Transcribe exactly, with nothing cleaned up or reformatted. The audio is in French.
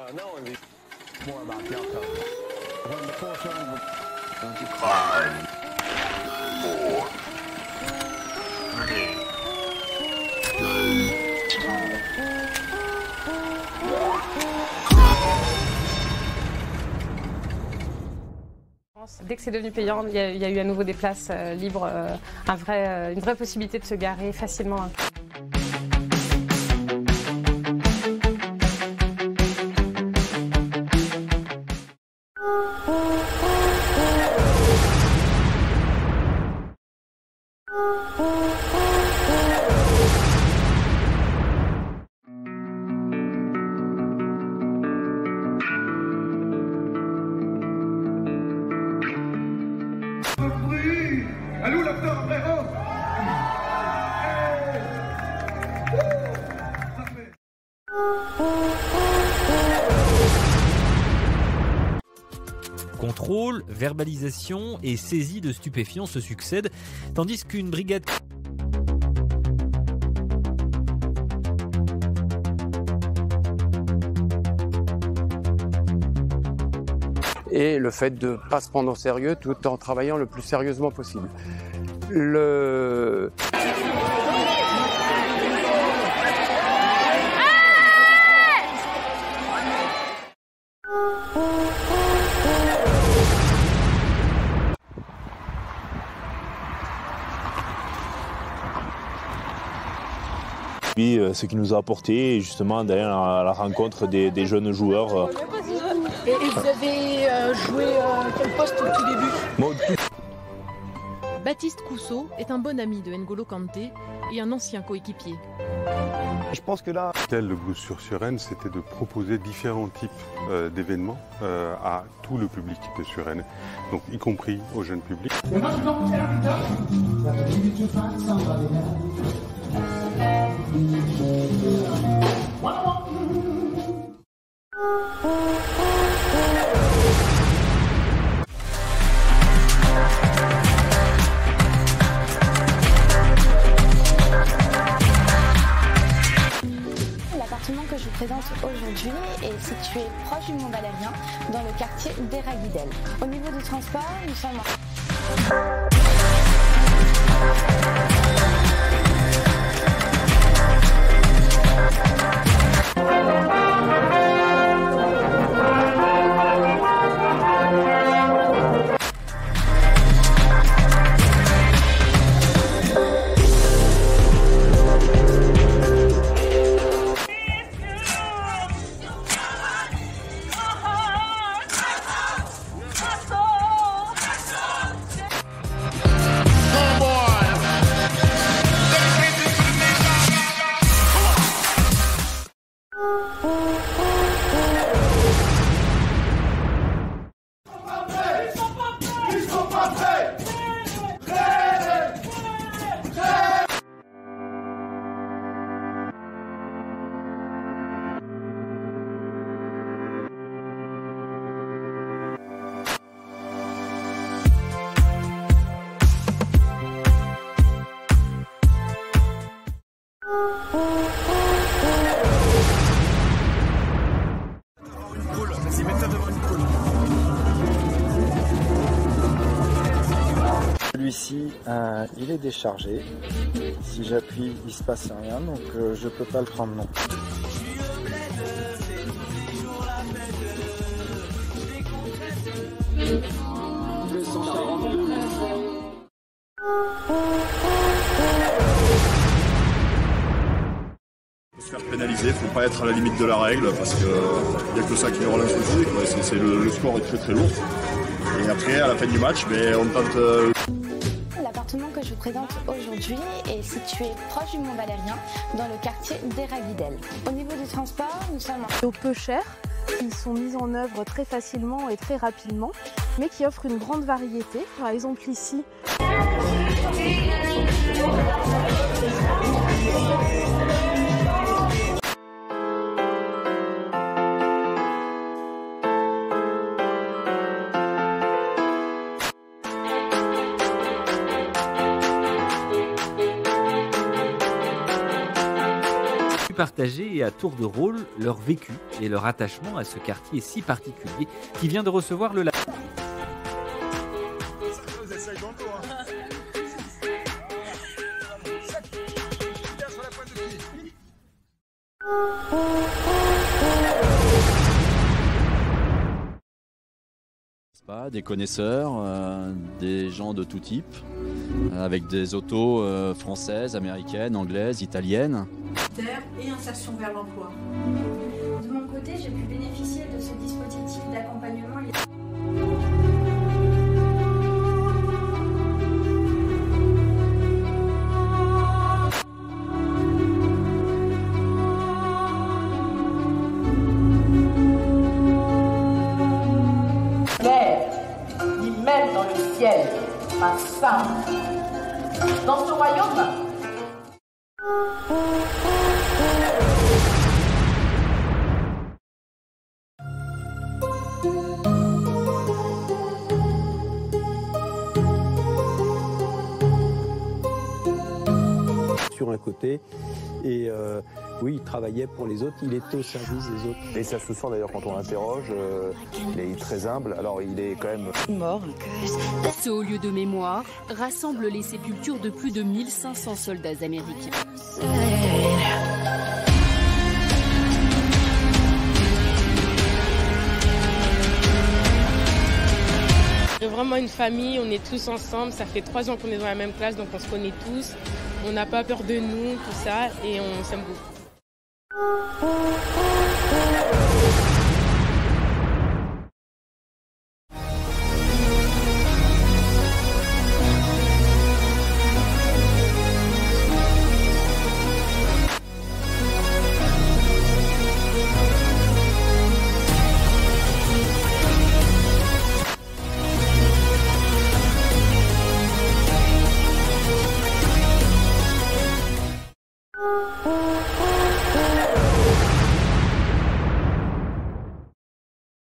Uh, no one more about the outcome. When the four seven Five, four, three, two, one. Dès que c'est devenu payant, il y, a, il y a eu à nouveau des places euh, libres, euh, un vrai, euh, une vraie possibilité de se garer facilement. Allô l'acteur frérot. Contrôle, verbalisation et saisie de stupéfiants se succèdent, tandis qu'une brigade... Et le fait de ne pas se prendre au sérieux tout en travaillant le plus sérieusement possible. Le... Puis, ce qui nous a apporté justement d'aller à la rencontre des, des jeunes joueurs. Et, et vous avez euh, joué euh, quel poste au tout début? Bon, Baptiste Cousseau est un bon ami de N'Golo Kanté et un ancien coéquipier. Je pense que là... Le Blues sur Suresnes, c'était de proposer différents types euh, d'événements euh, à tout le public de Suresnes, donc y compris au jeune public. L'appartement que je vous présente aujourd'hui est situé proche du Mont Valérien, dans le quartier d'Erraguidel. Au niveau du transport, nous sommes en... Celui-ci, euh, il est déchargé. Si j'appuie, il se passe rien, donc euh, je peux pas le prendre non. Se faire pénaliser, il ne faut pas être à la limite de la règle parce qu'il n'y a que ça qui nous relance le physique. C'est, c'est le, le score est très très lourd. Et après, à la fin du match, mais on tente. Euh... L'appartement que je vous présente aujourd'hui est situé proche du Mont Valérien, dans le quartier d'Erraguidel. Au niveau du transport, nous sommes en... Au peu cher, ils sont mis en œuvre très facilement et très rapidement, mais qui offrent une grande variété. Par exemple ici... partager à tour de rôle leur vécu et leur attachement à ce quartier si particulier qui vient de recevoir le label. Des connaisseurs, euh, des gens de tout type, euh, avec des autos euh, françaises, américaines, anglaises, italiennes. Et insertion vers l'emploi. De mon côté, j'ai pu bénéficier de ce dispositif d'accompagnement. Même dans le ciel, un saint. Dans ce royaume, sur un côté et euh, oui, il travaillait pour les autres, il était au service des autres. Et ça se sent d'ailleurs quand on l'interroge, euh, il est très humble, alors il est quand même mort. Ce haut lieu de mémoire rassemble les sépultures de plus de mille cinq cents soldats américains. C'est vraiment une famille, on est tous ensemble, ça fait trois ans qu'on est dans la même classe, donc on se connaît tous, on n'a pas peur de nous, tout ça, et on s'aime beaucoup.